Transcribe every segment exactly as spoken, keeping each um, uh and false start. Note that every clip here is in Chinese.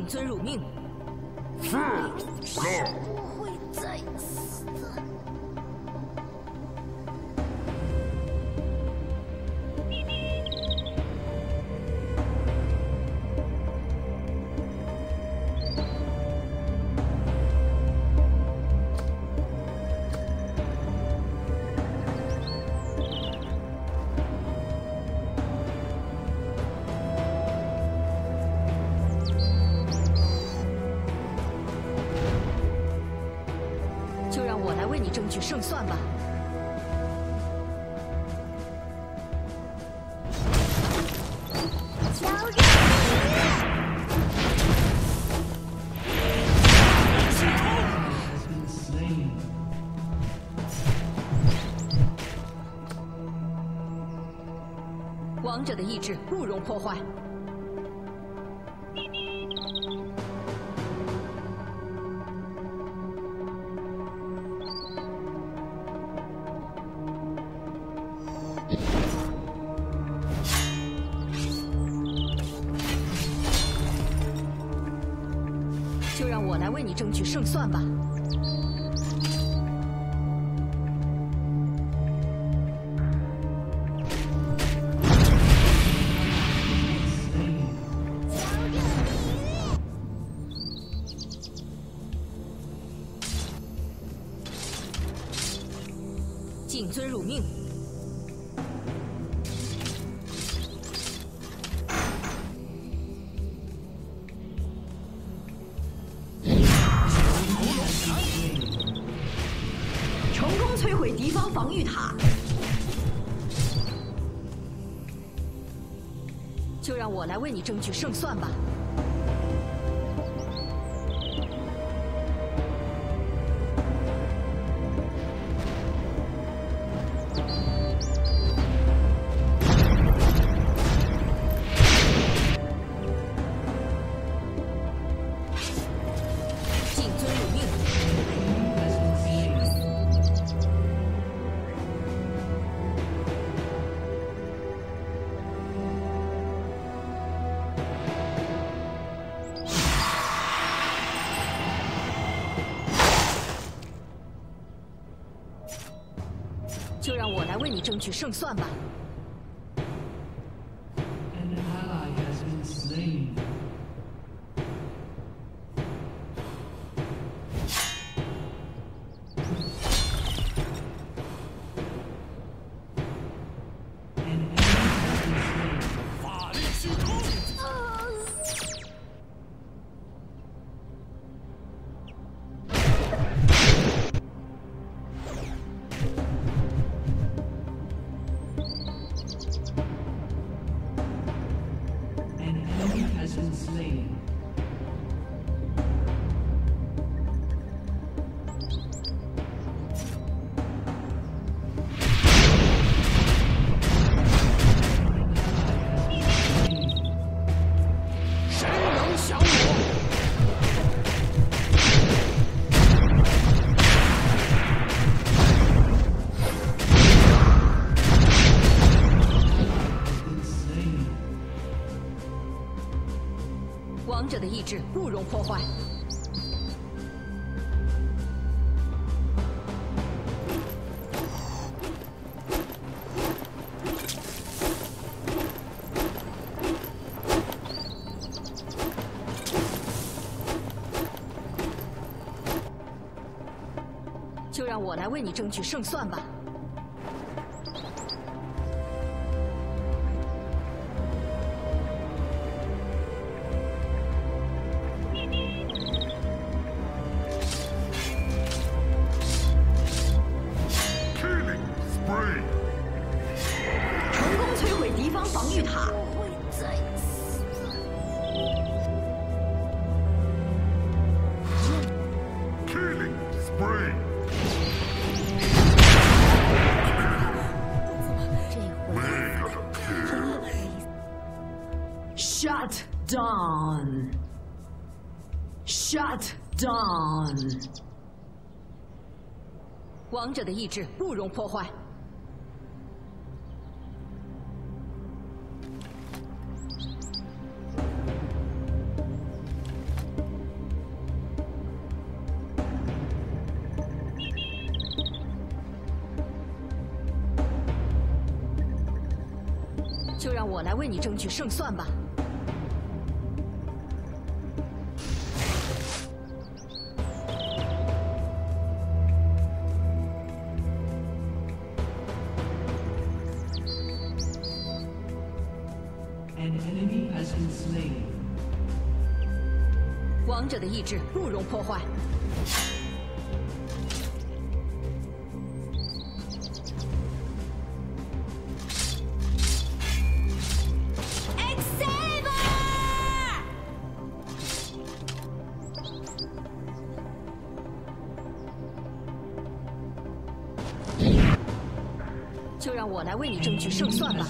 谨遵汝命。 是，上。 不会再死的。 争取胜算吧。 交给你！王者的意志不容破坏。 就让我来为你争取胜算吧。谨遵汝命。 摧毁敌方防御塔， 就让我来为你争取胜算吧。谨遵汝命。 就让我来为你争取胜算吧。 An ally has been slain. An enemy has been slain. 法力虚空。 Has been slain. Slain. 王者的意志不容破坏。就让我来为你争取胜算吧。 成功摧毁敌方防御塔。 不会再死的。 Killing spree. 这回 Mega kill. Shut down. Shut down. 王者的意志不容破坏。 就让我来为你争取胜算吧。 An enemy has been slain. 王者的意志不容破坏。 就让我来为你争取胜算吧。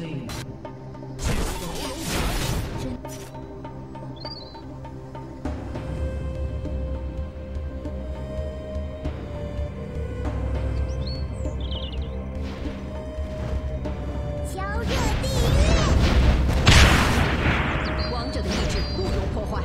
灼热地狱， 王者的意志不容破坏。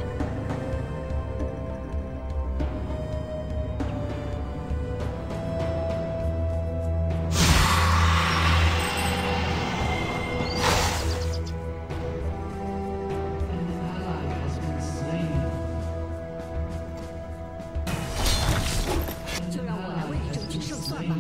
就让我来为你争取胜算吧。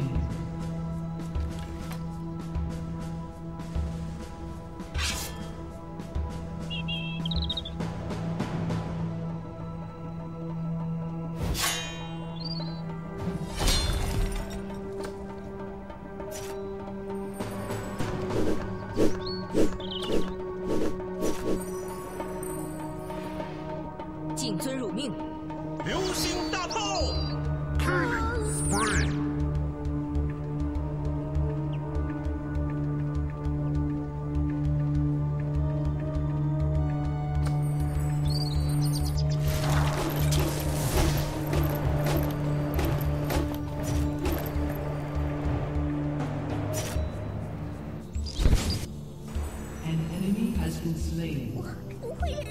谨遵汝命。 流星大炮， Killing spree. An enemy has been slain. 不会忍。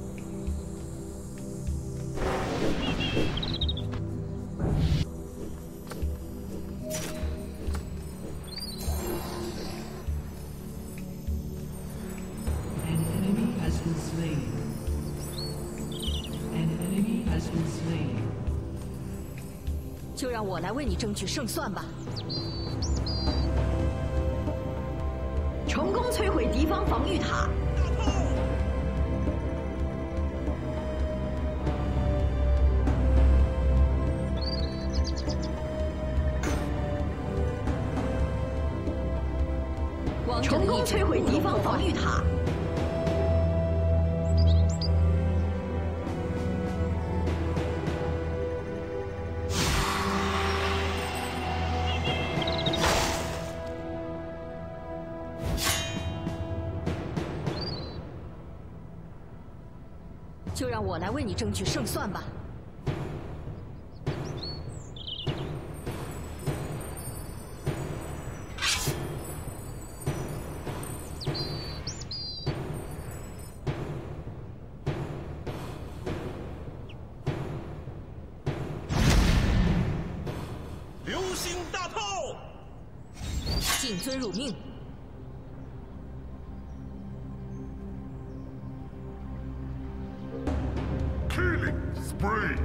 An enemy has been slain. An enemy has been slain. 就让我来为你争取胜算吧。 成功摧毁敌方防御塔。 王者的成功意志摧毁敌方不容破坏。 防御塔。 就让我来为你争取胜算吧。 流星大炮， 谨遵汝命。 Killing spree.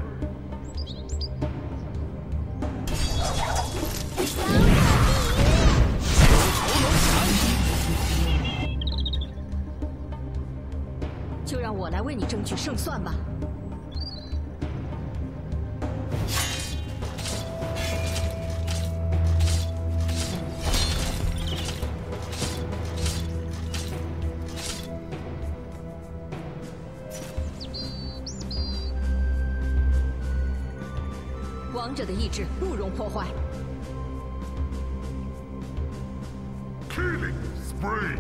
就让我来为你争取胜算吧。 王者的意志不容破坏。 Killing spree.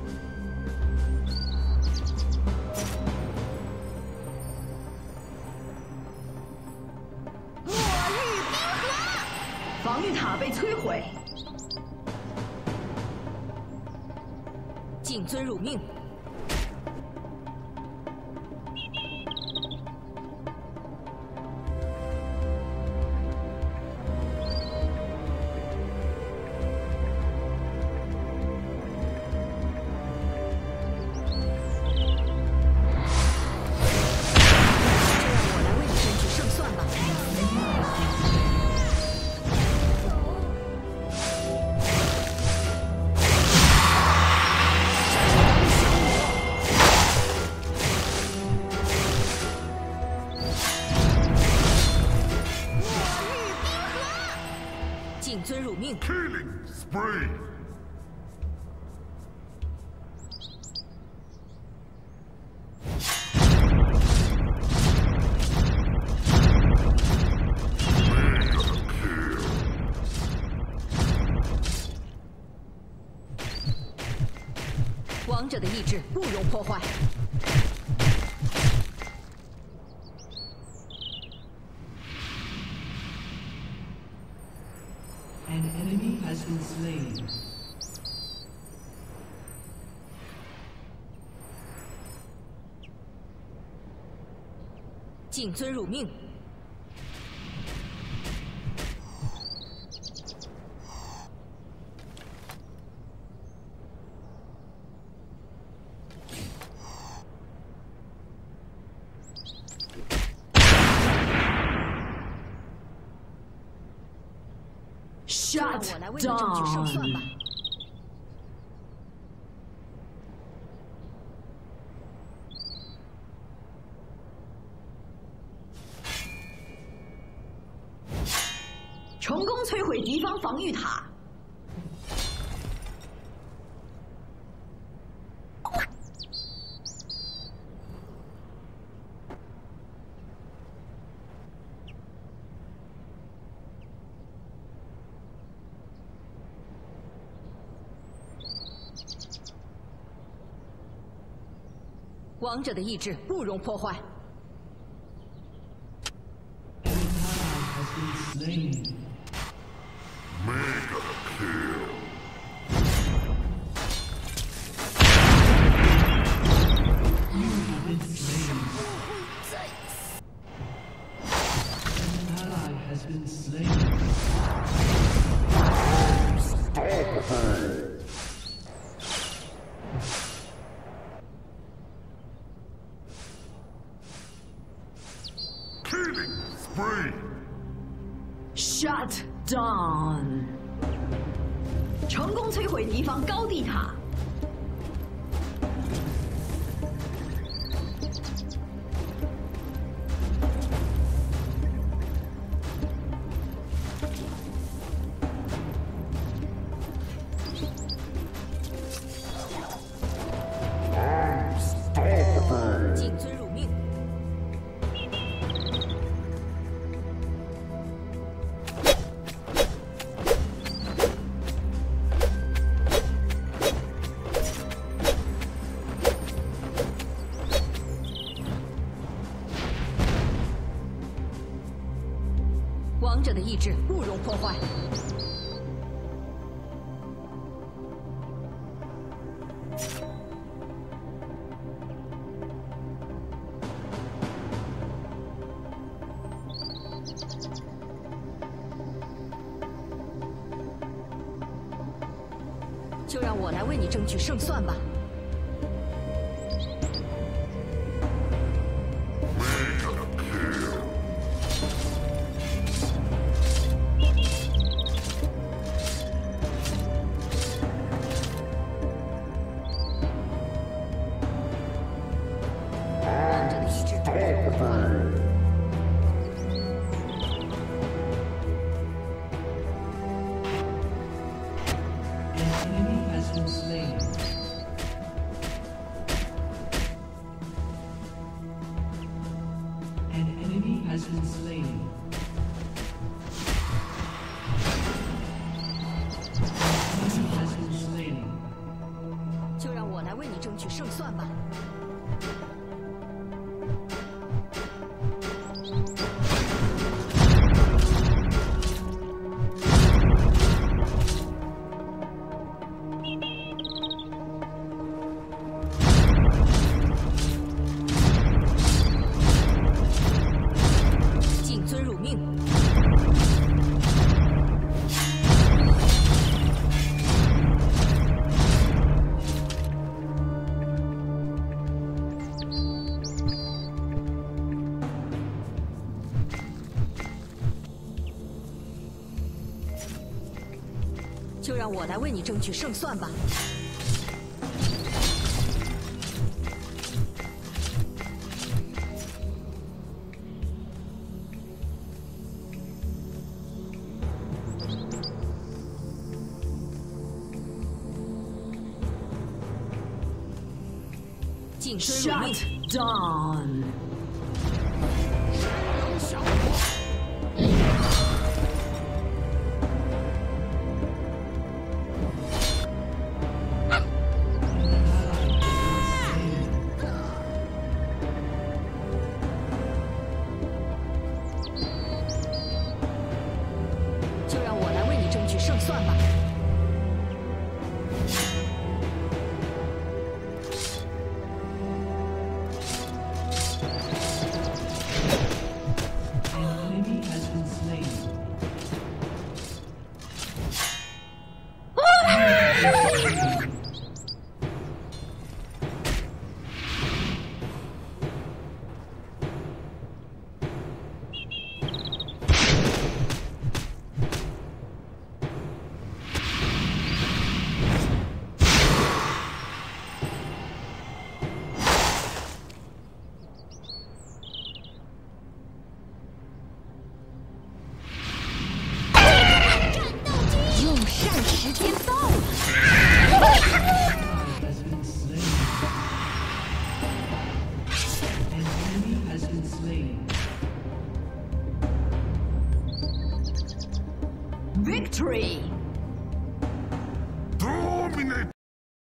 末日冰河， 防御塔被摧毁。 谨遵汝命。 谨遵汝命。 Killing spree. Mega kill. 王者的意志不容破坏。 An enemy has been slain. 谨遵汝命。 就让我来为你争取胜算吧。 成功摧毁敌方防御塔。 王者的意志不容破坏。 An ally has been slain. Mega kill. You have been slain. An ally has been slain. Unstoppable. Killing spree. Shut down！ 成功摧毁敌方高地塔。 Unstoppable. 谨遵汝命。 王者的意志不容破坏。就让我来为你争取胜算吧。 Mega kill. Unstoppable. An enemy has been slain. An enemy has been slain. An enemy has been slain. 就让我来为你争取胜算吧。 谨遵汝命。就让我来为你争取胜算吧。 近身如命。 Shut down. 想我。 就让我来为你争取胜算吧。 An enemy has been slain. 用膳时间到了。 Has been slain. An enemy has been slain. Victory. Dominating!